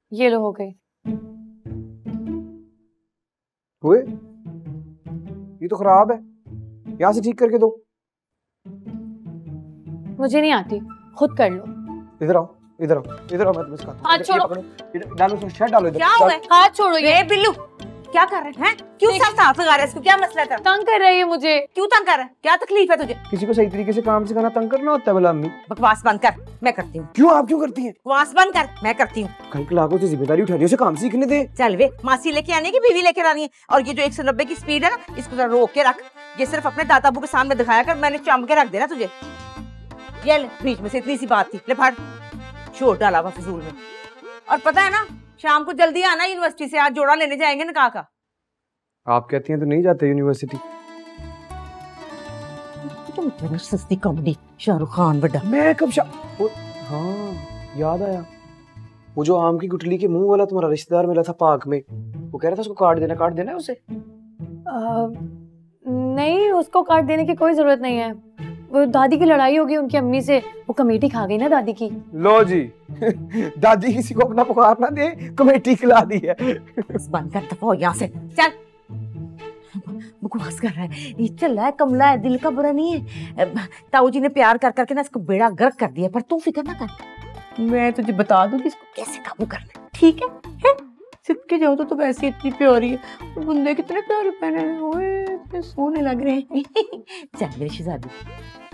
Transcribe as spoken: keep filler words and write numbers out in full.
ये लो हो गई। हुए? ये तो खराब है, यहाँ से ठीक करके दो। मुझे नहीं आती, खुद कर लो। इधर आओ, इधर आओ, इधर आओ, मैं तुम्हें सिखाता हूं। हाथ छोड़ो। डालो इसमें, शर्ट डालो इधर। क्या हुआ? हाथ छोड़ो। ये बिल्लू क्या कर रहे हैं? क्यों सर साथ लगा रहे हैं इसको? क्या मसला है? तंग कर रही है मुझे। क्यों तंग कर रहा है? क्या तकलीफ है तुझे? किसी को सही तरीके से काम सिखाना तंग करना होता है भला अम्मी? बकवास बंद कर, मैं करती हूँ। क्यों, आप क्यों करती हैं? बकवास बंद कर, मैं करती हूँ। कल के लाखों से जिम्मेदारी उठा रही हो, उसे काम सीखने दे। चल वे, मासी लेके आने की बीवी लेकर आनी है। और ये जो एक सौ नब्बे की स्पीड है ना, इसको जरा रोक के रख। ये सिर्फ अपने दादा अबू के सामने दिखाया कर, मैंने चम के रख देना तुझे। ये ले, बीच में से इतनी सी बात थी, ले फाड़। शोर डाला हुआ फिजूल में। और पता है ना, शाम को जल्दी आना यूनिवर्सिटी से, आज जोड़ा लेने जाएंगे निकाह का। आप कहती हैं तो नहीं जाते यूनिवर्सिटी? तुम सस्ती कॉमेडी, शाहरुख खान बड़ा। मैं कब शा... हाँ याद आया, वो जो आम की गुठली के मुंह वाला तुम्हारा रिश्तेदार मिला था पार्क में, वो कह रहा था उसको काट देना, काट देना है उसे। आ, नहीं, उसको काट देने की कोई जरूरत नहीं है। वो दादी की लड़ाई होगी उनकी अम्मी से, वो कमेटी खा गई ना दादी की। लो जी दादी किसी को अपना पुकार ना दे, कमेटी खिला दी है। बंद कर, दफा हो यहाँ से, चल। बकवास कर रहा है, ये चल है, कमला है, दिल का बुरा नहीं है। ताऊ जी ने प्यार कर करके ना इसको बेड़ा गर्क कर दिया, पर तू फिक्र ना कर, मैं तुझे बता दूंगी इसको कैसे काबू करना है, ठीक है? है? सिर्फ के जाओ तो, तो वैसे इतनी प्यारी है, बंदे कितने प्यारे पहने हुए, इतने सोने लग रहे हैं। चल मेरी शहजादी।